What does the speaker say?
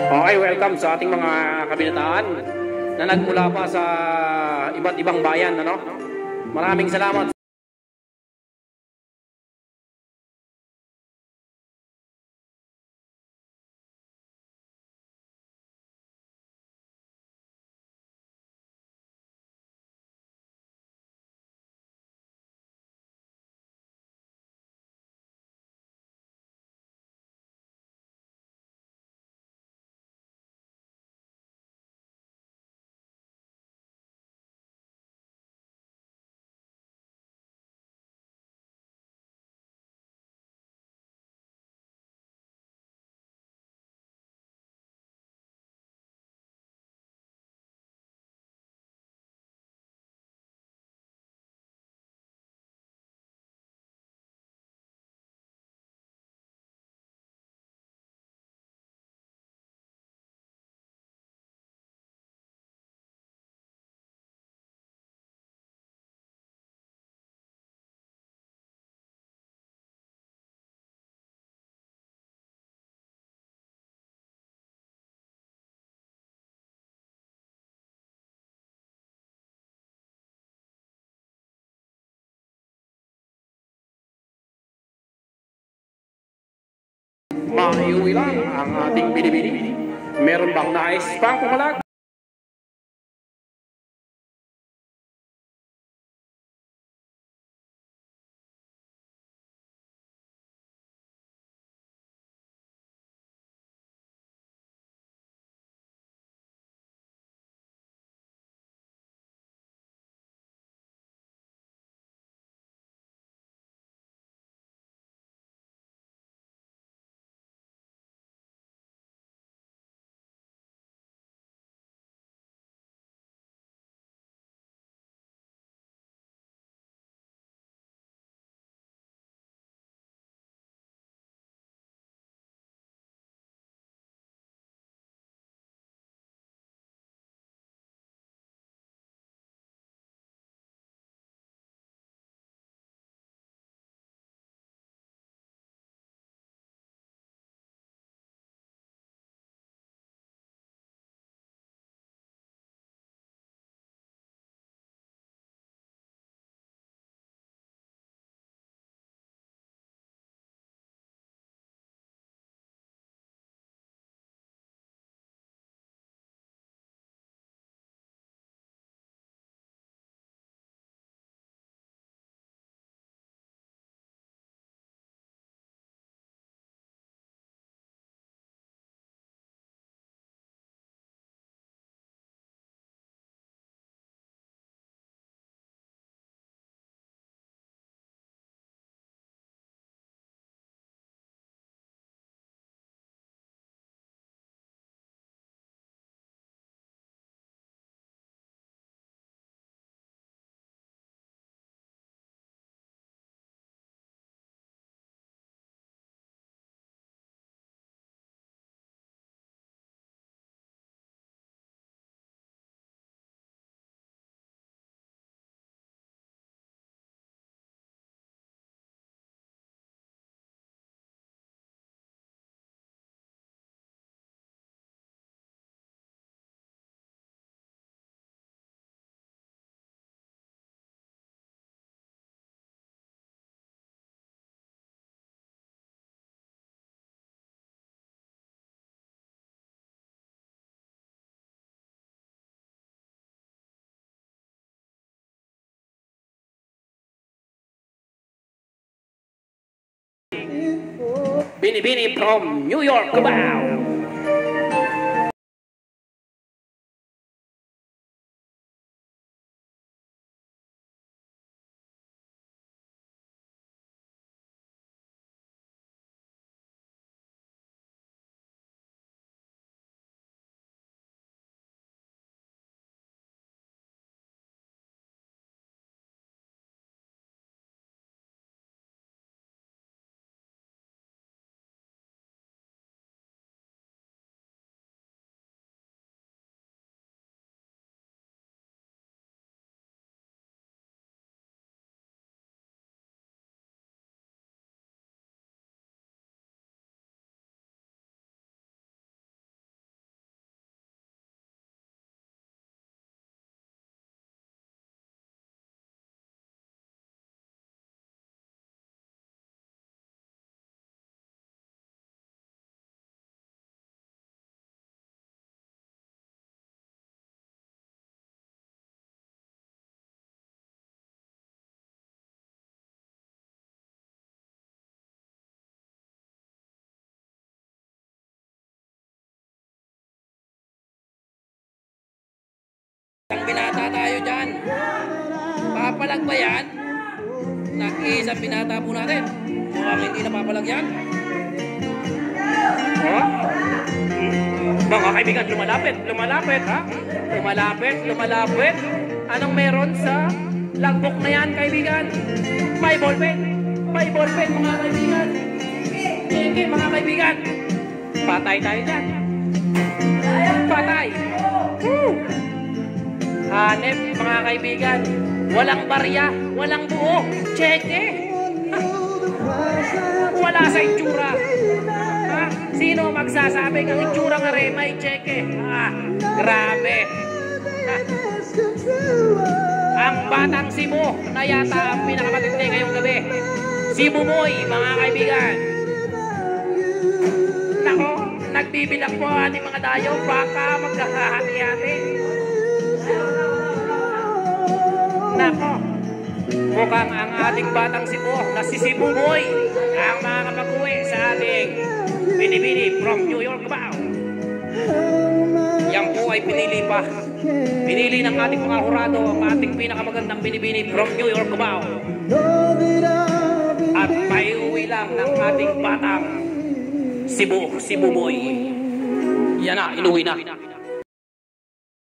Okay, welcome sa ating mga kabinetaan na nagmula pa sa iba't ibang bayan, ano? Maraming salamat. Maiuwi lang ang ating binibini. Meron bang nais pang pumalag? Bini-bini from New York, Cubao. Napapalag ba yan? Nag-iisang binata po natin. Mukhang hindi napapalag yan. Huh? Mga kaibigan, lumalapit, ha? Lumalapit. Anong meron sa lagbok na yan, kaibigan? May ballpen, mga kaibigan. Sige, mga kaibigan. Patay tayo dyan. Patay. Hanep, mga kaibigan. Walang barya, walang buo. Cheque. Wala sa itsura. Ha? Sino magsasabing ang itsura nga rin may cheque? Grabe. Ang Batang Cebu na yata ang pinakamatindi ngayong gabi. Cebu Boy, mga kaibigan. Nako, nagbibilang po ating mga dayo. Baka magkakahati-hati. Nako, mukhang ang ating Batang Cebu na si Cebu Boy ang makakapag-uwi sa ating Binibini from New York Cubao. Yan po ay pinili pa. Pinili ng ating mga hurado ang ating pinakamagandang Binibini from New York Cubao. At may uwi lang ng ating Batang Cebu Boy. Yan na, inuwi na.